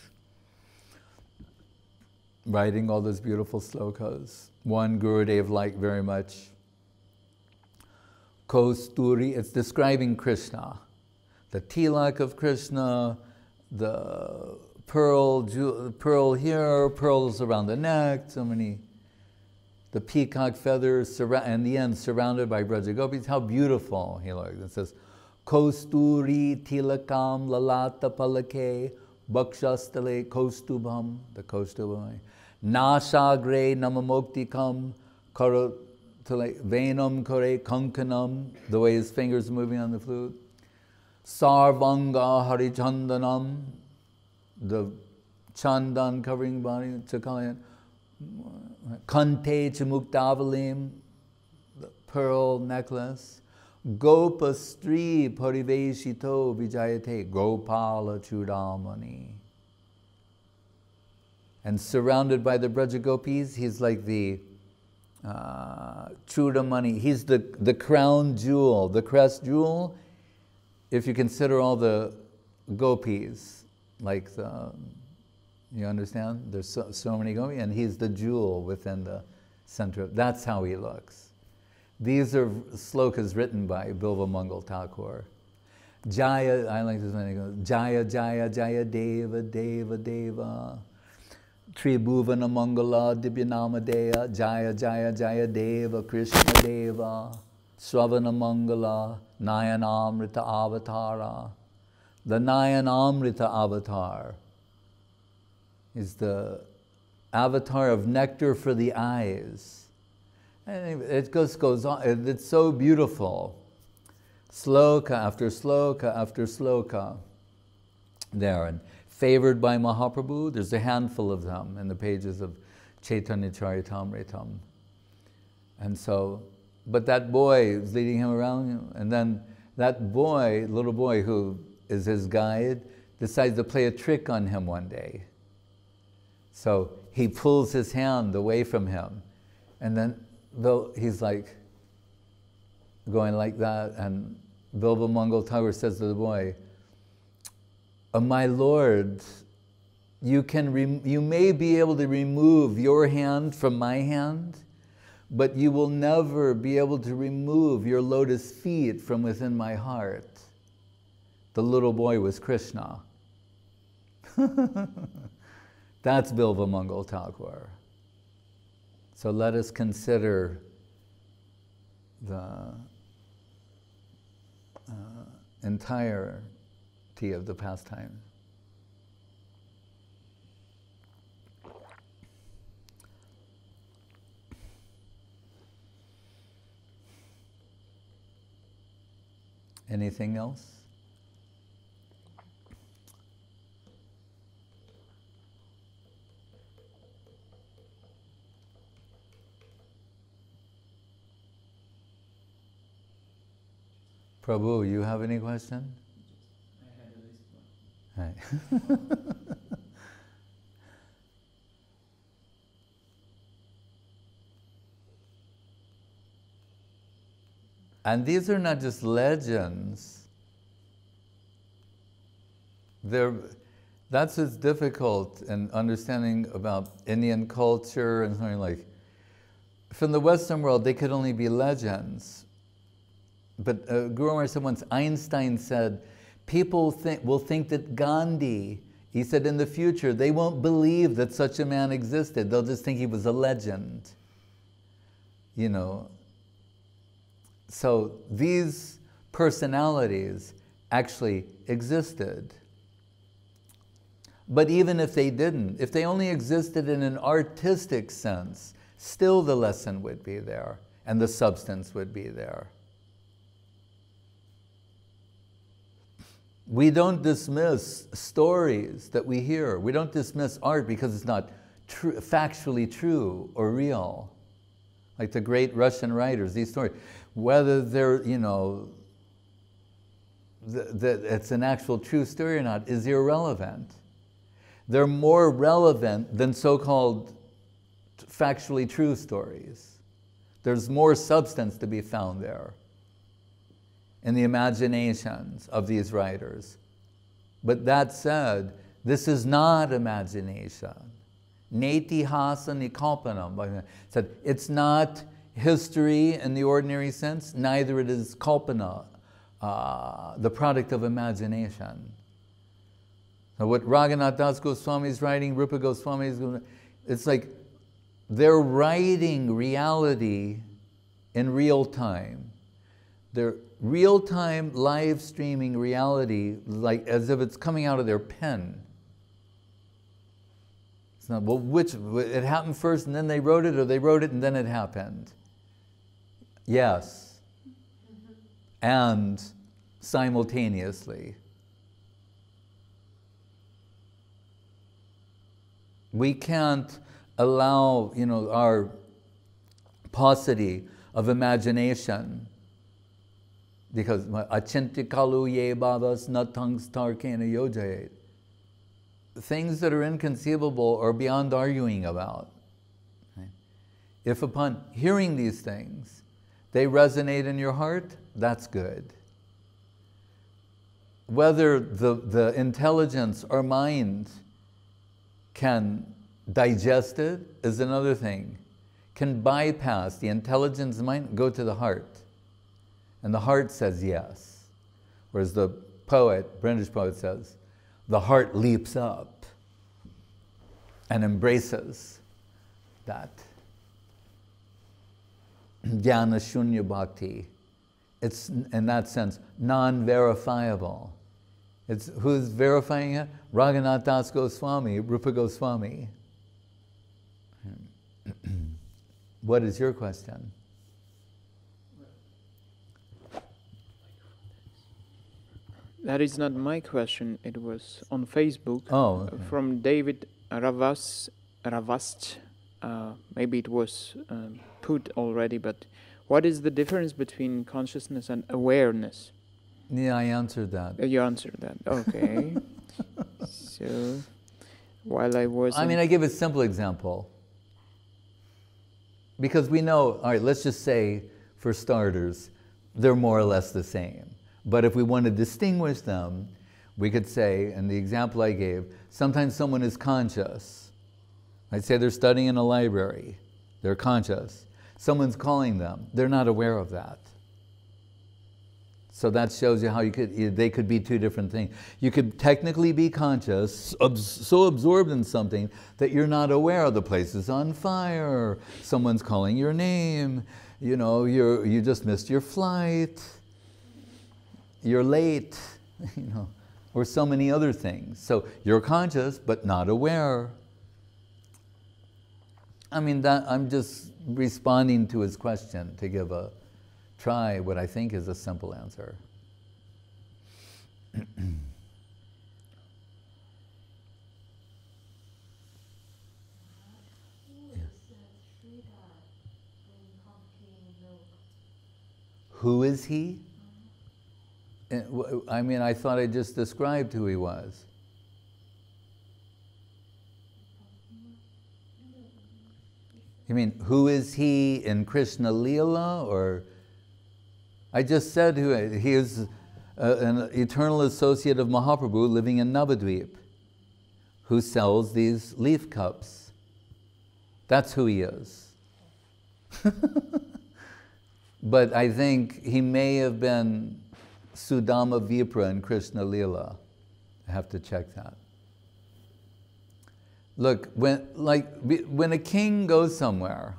Writing all those beautiful slokas. One Gurudev liked very much, Kosturi, it's describing Krishna. The tilak of Krishna, the pearl, pearl here, pearls around the neck, so many, the peacock feathers, and in the end surrounded by Brajagopis. How beautiful he looked. It says, Kosturi tilakam lalata palake bhakshastale kostubham, the kostubham. Nashagre namamoktikam karotale venam kore kankanam, the way his fingers are moving on the flute. Sarvanga harichandanam, the chandan covering body, chakalayan. Kante chamuktavalim, the pearl necklace. Gopastri pariveshito vijayate, Gopala chudamani. And surrounded by the Brajagopis, he's like the uh, chudamani. He's the, the crown jewel, the crest jewel. If you consider all the gopis, like the, you understand? There's so, so many gopis, and he's the jewel within the center. That's how he looks. These are slokas written by Bilva Mangal Thakur. Jaya, I like this one, he goes, Jaya, Jaya, Jaya, Deva, Deva, Deva. Tribhuvana Mangala, Dibyanama Deya, Jaya, Jaya, Jaya, Deva, Krishna Deva. Sravana Mangala, Nayanamrita Avatara. The Nayanamrita Avatar is the avatar of nectar for the eyes. And it goes, goes on, it's so beautiful. Sloka after sloka after sloka there. And favored by Mahaprabhu, there's a handful of them in the pages of Chaitanya Charitamritam. And so, but that boy is leading him around, you know, and then that boy, little boy who is his guide, decides to play a trick on him one day. So he pulls his hand away from him, and then he's like going like that, and Bilva Mangal Thakur says to the boy, oh, my Lord, you, can you may be able to remove your hand from my hand, but you will never be able to remove your lotus feet from within my heart. The little boy was Krishna. That's Bilva Mangal Thakur. So let us consider the uh, entirety of the pastime. Anything else? Prabhu, you have any question? I had at least one. Right. And these are not just legends. They're, that's what's difficult in understanding about Indian culture and something like, from the Western world, they could only be legends. But uh, Guru Maharaj said once, Einstein said, people think, will think that Gandhi, he said in the future, they won't believe that such a man existed. They'll just think he was a legend. You know. So these personalities actually existed. But even if they didn't, if they only existed in an artistic sense, still the lesson would be there and the substance would be there. We don't dismiss stories that we hear. We don't dismiss art because it's not true, factually true or real. Like the great Russian writers, these stories, whether they're, you know, that it's an actual true story or not is irrelevant. They're more relevant than so-called factually true stories. There's more substance to be found there in the imaginations of these writers. But that said, this is not imagination. Neti hasa nikalpanam. Said it's not history in the ordinary sense, neither it is kalpana, uh, the product of imagination. So what Raghunath Das Goswami is writing, Rupa Goswami is, it's like they're writing reality in real time. They're real-time live streaming reality, like as if it's coming out of their pen. It's not, well, which, it happened first and then they wrote it, or they wrote it and then it happened. Yes. And simultaneously. We can't allow, you know, our paucity of imagination, because achintikalu ye bhavas natangs tarkena yojayet. Things that are inconceivable or beyond arguing about. If upon hearing these things, they resonate in your heart, that's good. Whether the, the intelligence or mind can digest it is another thing. Can bypass the intelligence and mind, go to the heart. And the heart says yes. Whereas the poet, British poet says, the heart leaps up and embraces that. Jnana shunya bhakti. It's, in that sense, non-verifiable. It's, who's verifying it? Raghunath Das Goswami, Rupa Goswami. What is your question? That is not my question. It was on Facebook. Oh, okay. From David Ravas, Ravast. Uh, maybe it was um, put already, but what is the difference between consciousness and awareness? Yeah, I answered that. Uh, you answered that. Okay. So, while I was... I mean, I give a simple example. Because we know, all right, let's just say, for starters, they're more or less the same. But if we want to distinguish them, we could say, and the example I gave, sometimes someone is conscious. I'd say they're studying in a library. They're conscious. Someone's calling them. They're not aware of that. So that shows you how you could, they could be two different things. You could technically be conscious, so absorbed in something that you're not aware of. The place is on fire, someone's calling your name, you know, you're, you just missed your flight, you're late, you know, or so many other things. So you're conscious, but not aware. I mean, that, I'm just responding to his question to give a try what I think is a simple answer. Who is he? I mean, I thought I just described who he was. You mean, who is he in Krishna Leela, or? I just said who he is, uh, an eternal associate of Mahaprabhu living in Navadvip, who sells these leaf cups. That's who he is. But I think he may have been Sudama Vipra in Krishna Lila. I have to check that. Look, when, like, when a king goes somewhere,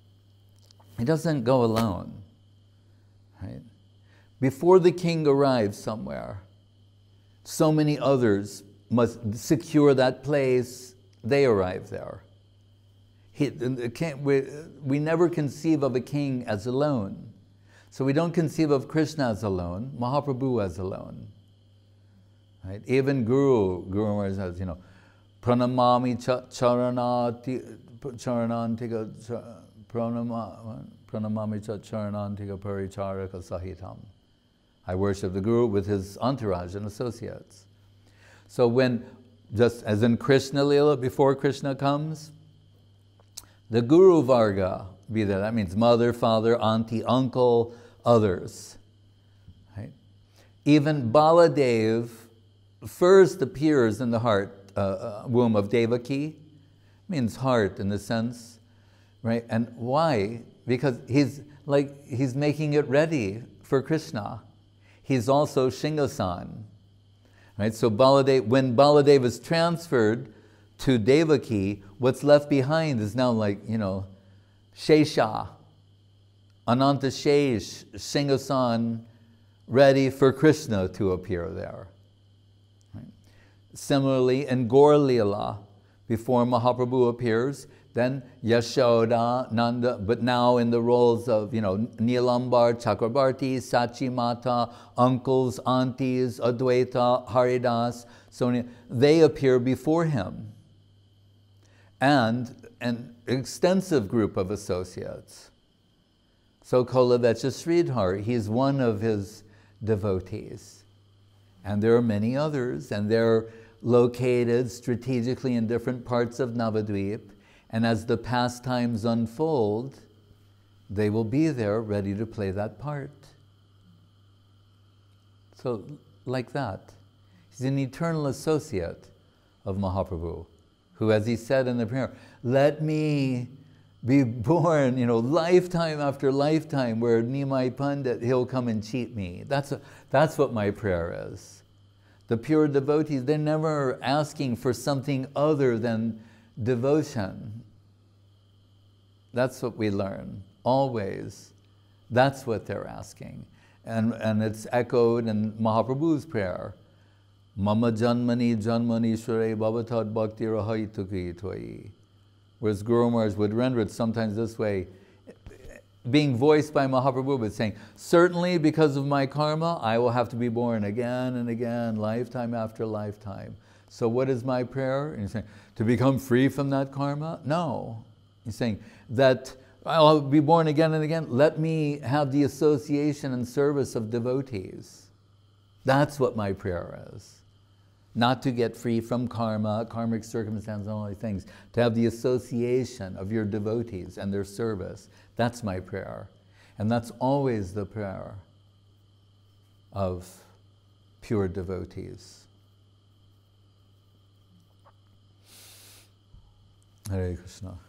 he doesn't go alone, right? Before the king arrives somewhere, so many others must secure that place, they arrive there. He, we, we never conceive of a king as alone. So we don't conceive of Krishna as alone, Mahaprabhu as alone. Right? Even Guru, Guru Maharaj says, you know, pranamami charanati, charanantika, pranamami charanantika paricharaka sahitam. I worship the Guru with his entourage and associates. So when, just as in Krishna Lila, before Krishna comes, the Guru Varga be there. That means mother, father, auntie, uncle, others. Right? Even Baladev first appears in the heart, uh, uh, womb of Devaki. Means heart in the sense, right? And why? Because he's like, he's making it ready for Krishna. He's also Shingasan. Right? So Baladev, when Baladev is transferred to Devaki, what's left behind is now like, you know, Shesha, Ananta Shesh, Shingasan, ready for Krishna to appear there. Right? Similarly, in Gaur Lila, before Mahaprabhu appears, then Yashoda, Nanda, but now in the roles of, you know, Nilambar, Chakrabarti, Sachi Mata, uncles, aunties, Adwaita, Haridas, so they appear before him. And an extensive group of associates. So Kolavecha Sridhar, he's one of his devotees. And there are many others, and they're located strategically in different parts of Navadvip. And as the pastimes unfold, they will be there ready to play that part. So, like that. He's an eternal associate of Mahaprabhu, who, as he said in the prayer, let me be born, you know, lifetime after lifetime, where Nimai Pandit, he'll come and cheat me. That's, a, that's what my prayer is. The pure devotees, they're never asking for something other than devotion. That's what we learn, always. That's what they're asking. And, and it's echoed in Mahaprabhu's prayer. Mama janmani janmani shure bhavatad bhakti rahai tuki twai. Whereas Guru Maharaj would render it sometimes this way, being voiced by Mahaprabhu, but saying, certainly because of my karma, I will have to be born again and again, lifetime after lifetime. So what is my prayer? And he's saying, to become free from that karma? No. He's saying that I'll be born again and again. Let me have the association and service of devotees. That's what my prayer is. Not to get free from karma, karmic circumstances, and all these things. To have the association of your devotees and their service. That's my prayer. And that's always the prayer of pure devotees. Hare Krishna.